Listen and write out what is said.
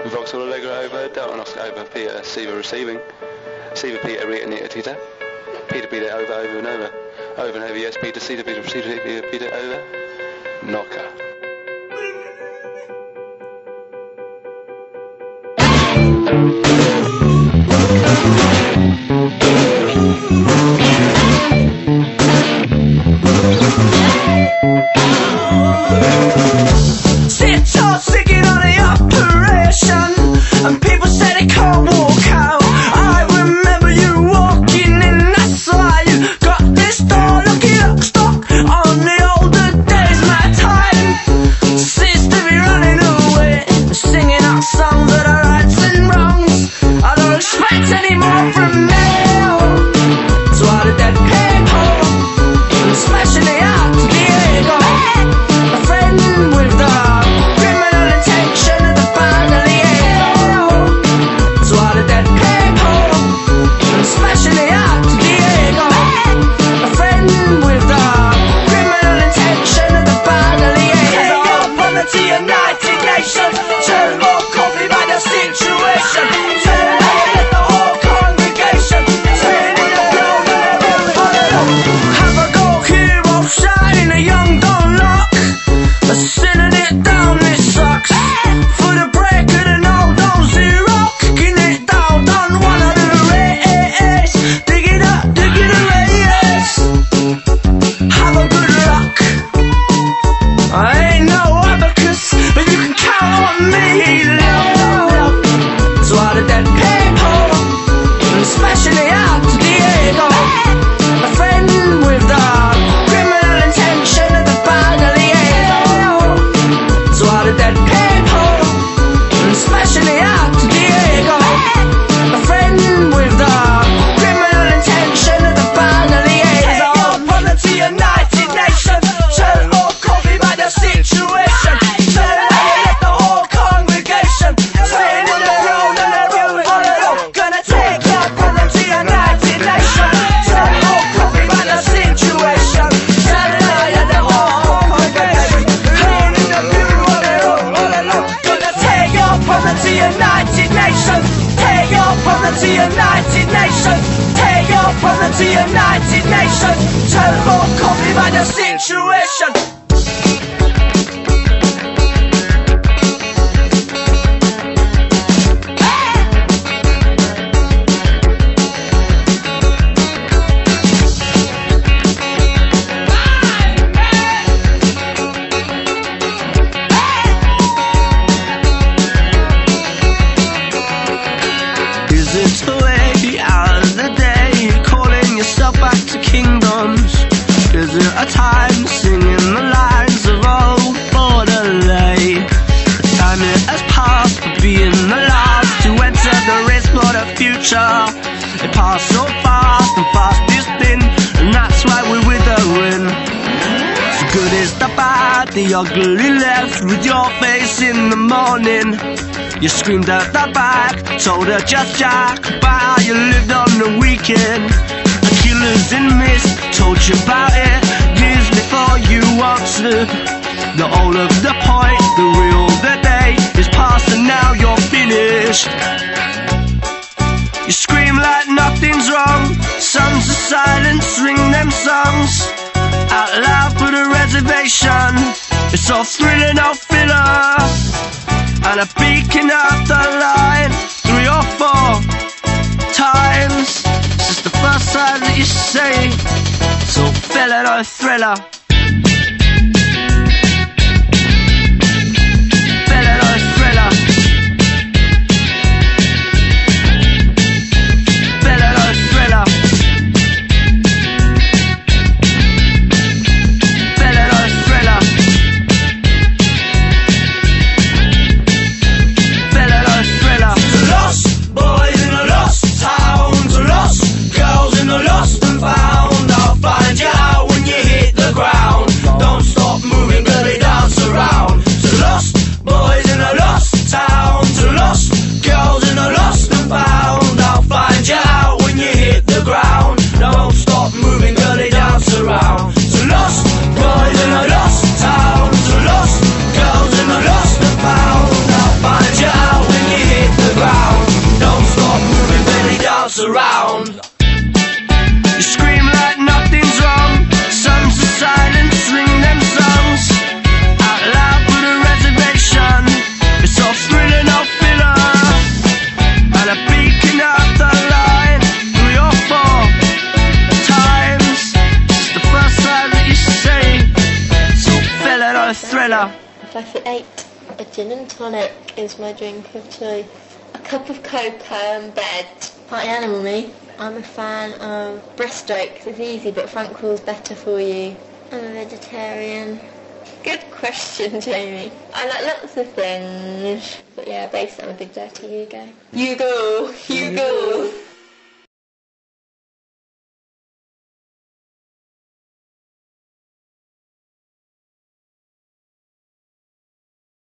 Vauxhall Allegro over, Delta Oscar over, Peter, Seaver receiving. Seaver, Peter, Rita, Nita, Tita. Peter, Peter, over, over and over. Over and over, yes, Peter, Seaver, Peter, Seaver, Peter, Peter, over. Knocker. Singing on the operation, and people say they can't walk out. I remember you walking in, that's why you got this door. Lucky lock stock on the older days. My time seems to be running away, singing out songs that are rights and wrongs. I don't expect any more from me. So I did that people and smashing it out to the ego. A friend with the criminal intention of the family. So out of dead people and smashing it out to the ego. A friend with the criminal intention of the family. As I open to United Nations, turn more coffee by the situation. Turn out the whole congregation, turn in the road and around. Have a go hero shining a young don't lock. Sending it down, it sucks. For the break of the no, don't zero. Kicking it down, done one of the race. Dig it up, race. Have a good luck. I ain't no abacus, but you can count on me, love. So out of dead people and smashing it out to the ego. A friend with the criminal intention of the family. So out of dead people and smashing it out to the ego. A friend with the criminal intention of the family. As I open to United Nations, turn all coffee by the situation. Turn out the whole congregation, turn in the road and the road on and on. Gonna take your brother to United Nations. Turn all coffee by the situation. Turn out the whole congregation, turn in the take your brother to United Nations. Take your brother to United Nations. Take your brother to United Nations. Turn more coffee by the situation. Is it the way out of the day, calling yourself back to kingdoms? Is it a time singing the lines of old Bordelais? The time it has passed for being the last to enter the race for the future. It passed so fast and fast it's been, and that's why we're withering. The good is the bad, the ugly left with your face in the morning. You screamed at the back, told her just jack about how you lived on the weekend. The killers in mist told you about it years before you answered. The whole of the point, the real, the day is past and now you're finished. You scream like nothing's wrong, sons of silence ring them songs out loud for the reservation. It's all thrilling, no filler, and a beacon up the line 3 or 4 times. This is the first time that you say so filler or thriller. Filler or thriller. Filler or thriller. Filler or thriller. Lost boys in a lost town, to lost girls in a lost and found. I'll find you out when you hit the ground. 8. A gin and tonic is my drink of choice. A cup of cocoa and bed. Party animal, me. I'm a fan of breaststroke. It's easy, but front crawl's better for you. I'm a vegetarian. Good question, Jamie. I like lots of things. But yeah, basically I'm a big dirty Yugo. Yugo!